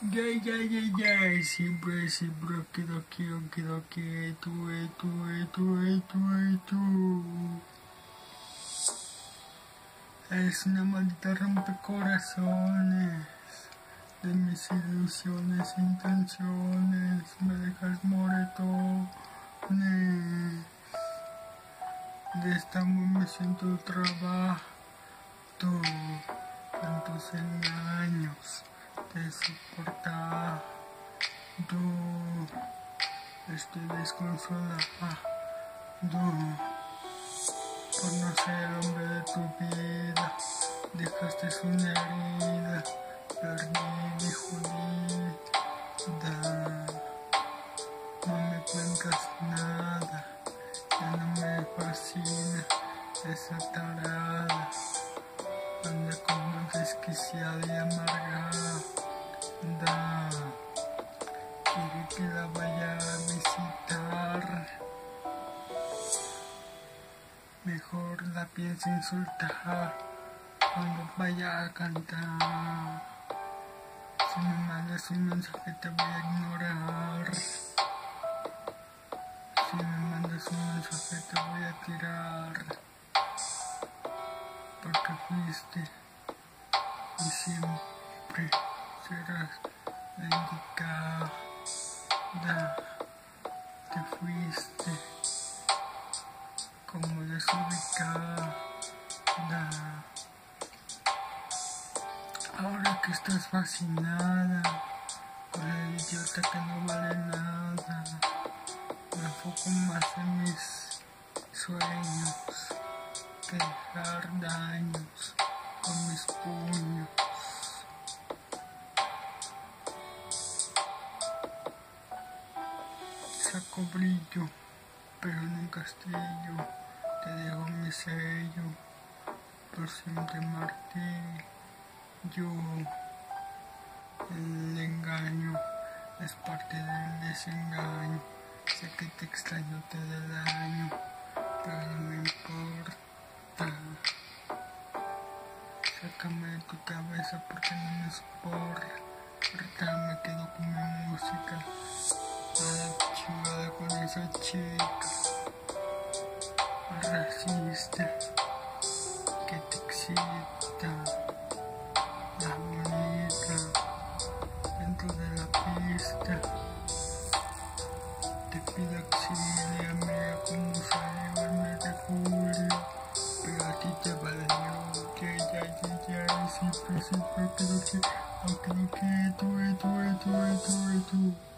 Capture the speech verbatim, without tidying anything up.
Ya, ya, ya, ya, siempre, siempre, okidoki, okidoki, tú, tú, tú, tú, tú. Es una maldita rompecorazones de mis ilusiones e intenciones. Me dejas moretones. De esta amor me siento trabajo. Tantos engaños te soportado. Estoy desconsolado por no ser el hombre de tu vida. Dejaste una herida, perdí mi jodida. No me cuentas nada, ya no me fascina esa tarada. Anda como desquiciada y amargada. Quiere que la vaya a visitar. Mejor la pienso insultar cuando vaya a cantar. Si me mandas un mensaje te voy a ignorar. Si me mandas un mensaje te voy a tirar. Porque fuiste y siempre serás la indicada. Te fuiste como desubicada. Ahora que estás fascinada con el idiota que no vale nada, me enfoco más en mis sueños que dejar daños con mis puños. Saco brillo, pero nunca castillo, te dejo mi sello, por siempre martillo. El engaño es parte del desengaño, sé que te extraño, te da daño, pero no me importa. Sácame de tu cabeza porque no me soporta, me quedo con mi música. Nada chivada con esa chica racista que te excita, la bonita dentro de la pista. Te pido auxíliame como salió el mes de julio, pero a ti te valió. Ya, ya, ya, ya, siempre, siempre, pero que, aunque no que tú, tú, tú, tú, tú.